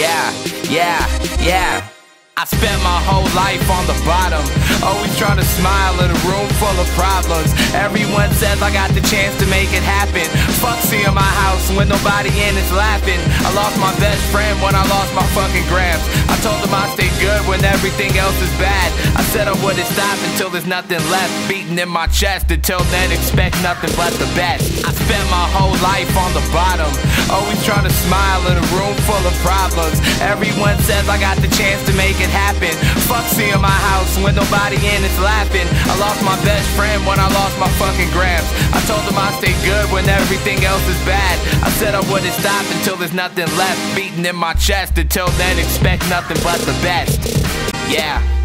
Yeah. I spent my whole life on the bottom, always trying to smile in a room full of problems. Everyone says I got the chance to make it happen. Fuck seeing my house when nobody in is laughing. I lost my best friend when I lost my fucking gramps. I told him I stay good when everything else is bad. I said I wouldn't stop until there's nothing left beating in my chest. Until then, expect nothing but the best. I spent my whole life on the bottom, always trying to smile in a room full of problems. Everyone says I got the chance to make it happen. Fuck seeing my house when nobody in is laughing. I lost my best friend when I lost my fucking gramps. I told him I stay good when everything else is bad. I said I wouldn't stop until there's nothing left beating in my chest. Until then, expect nothing but the best. Yeah.